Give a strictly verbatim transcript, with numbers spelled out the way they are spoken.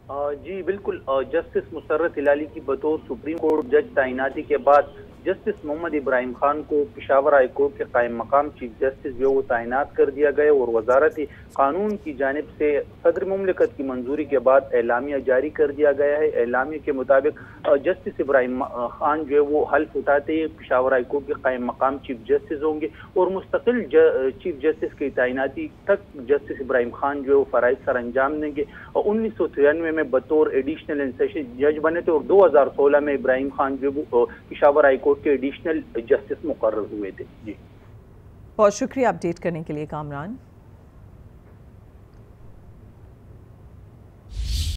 जी बिल्कुल, जस्टिस मुसर्रत हिलाली की बतौर सुप्रीम कोर्ट जज तैनाती के बाद जस्टिस मोहम्मद इब्राहिम खान को पेशावर हाई कोर्ट के कायम मकाम चीफ जस्टिस जो वो तैनात कर दिया गया और वजारत कानून की जानिब से सदर मुमलिकत की मंजूरी के बाद एलामिया जारी कर दिया गया है। एलामिया के मुताबिक जस्टिस इब्राहिम खान जो है वो हल्फ उठाते ही पेशावर हाई कोर्ट के कायम मकाम चीफ जस्टिस होंगे और मुस्तकिल चीफ जस्टिस की तैनाती तक जस्टिस इब्राहिम खान जो है वो फराइज सर अंजाम देंगे। और उन्नीस सौ तिरानवे में बतौर एडिशनल एंड सेशन जज बने थे और दो हजार सोलह में इब्राहिम खान जो पेशावर हाई कोर्ट के एडिशनल जस्टिस मुकर्रर हुए थे। जी बहुत शुक्रिया अपडेट करने के लिए कामरान।